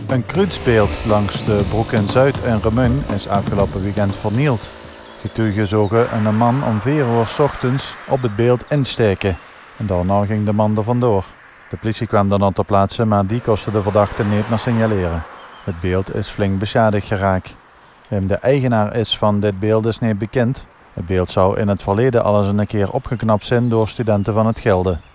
Een kruidsbeeld langs de Broek in Zuid in Remun is afgelopen weekend vernield. Getuigen zogen een man om 4 uur 's ochtends op het beeld insteken en daarna ging de man er vandoor. De politie kwam dan ter plaatse, maar die kostte de verdachte niet meer signaleren. Het beeld is flink beschadigd geraakt. Wem de eigenaar is van dit beeld is niet bekend. Het beeld zou in het verleden al eens een keer opgeknapt zijn door studenten van het Gilde.